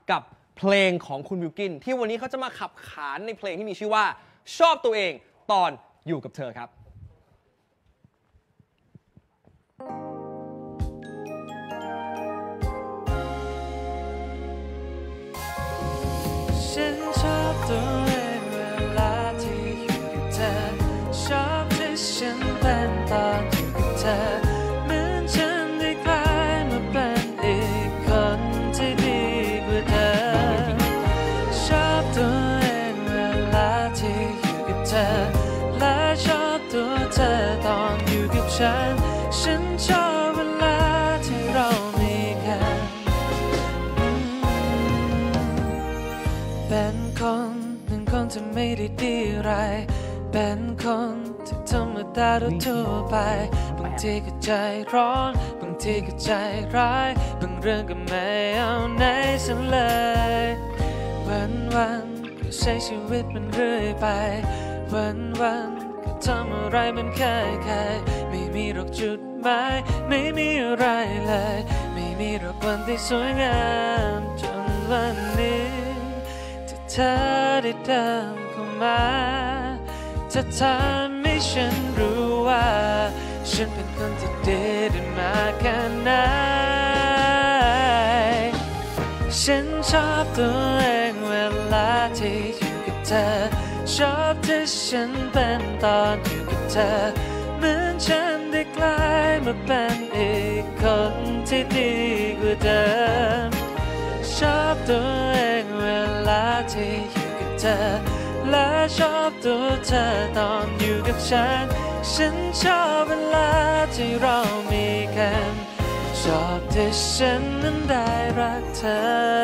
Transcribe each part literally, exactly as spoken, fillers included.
กับเพลงของคุณบิลกินที่วันนี้เขาจะมาขับขานในเพลงที่มีชื่อว่าชอบตัวเองตอนอยู่กับเธอครับฉันชอบตัวเองเวลาที่อยู่กับเธอชอบที่ฉันเป็นตอนอยู่กับเธอเหมือนฉันได้กลายมาเป็นอีกคนที่ดีกว่าเธอชอบตัวเองเวลาที่อยู่กับเธอและชอบตัวเธอตอนอยู่กับฉันฉันชอบเวลาที่เรามีกันเป็นคนหนึ่งคนที่ไม่ได้ดีอะไรเป็นคนที่ธรรมดาทั่วไปบางทีก็ใจร้อนบางทีก็ใจร้ายบางเรื่องก็ไม่เอาไหนสักเลยวันวันก็ใช้ชีวิตมันเรื่อยไปวันวันก็ทำอะไรมันแค่แค่ไม่มีหรอกจุดหมายไม่มีอะไรเลยไม่มีหรอกวันที่สวยงามจนวันนี้ที่เธอได้เดินเข้ามาจะทำให้ฉันรู้ว่าฉันเป็นคนที่ดีได้มากแค่ไหนฉันชอบตัวเองเวลาที่อยู่กับเธอชอบที่ฉันเป็นตอนอยู่กับเธอเหมือนฉันได้กลายมาเป็นอีกคนที่ดีกว่าเดิมชอบตัวเองเวลาที่อยู่กับเธอและชอบตัวเธอตอนอยู่กับฉันฉันชอบเวลาที่เรามีกันชอบที่ฉันนั้นได้รักเธอ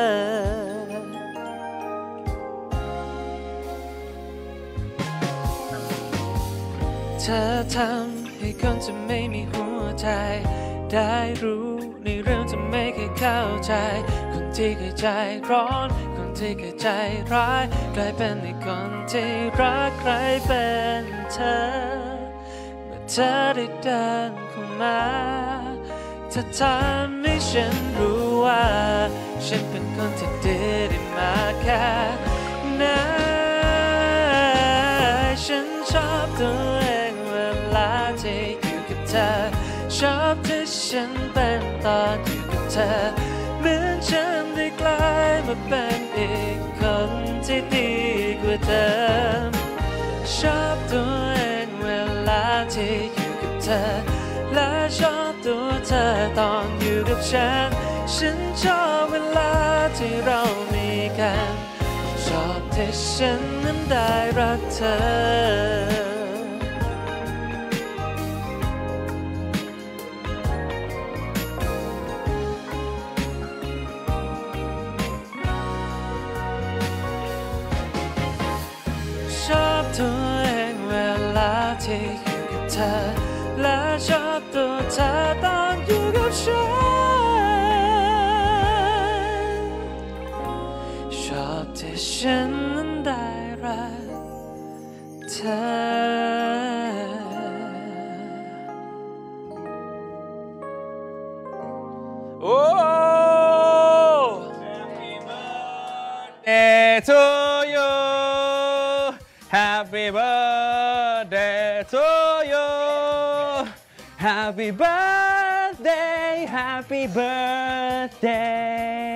เธอทำให้คนจะไม่มีหัวใจได้รู้ในเรื่องที่ไม่เคยเข้าใจคนที่เคยใจร้อนคนที่เคยใจร้ายกลายเป็นอีกคนที่รักใครเป็นเธอเมื่อเธอได้เดินเข้ามาเธอทำให้ฉันรู้ว่าฉันเป็นคนที่ดีได้มากแค่ไหนฉันชอบตัวเองเวลาที่อยู่กับเธอชอบที่ฉันเป็นตอนอยู่กับเธอเหมือนฉันได้กลายมาเป็นอีกคนที่ดีกว่าเดิมชอบตัวเองเวลาที่อยู่กับเธอและชอบตัวเธอตอนอยู่กับฉันฉันชอบเวลาที่เรามีกันชอบที่ฉันนั้นได้รักเธอชอบตัวเองเวลาที่อยู่กับเธอและชอบตัวเธอตอนอยู่กับฉันชอบที่ฉันนั้นได้รักเธอโอ้ Happy birthday to you Happy birthday to you Happy birthday Happy birthday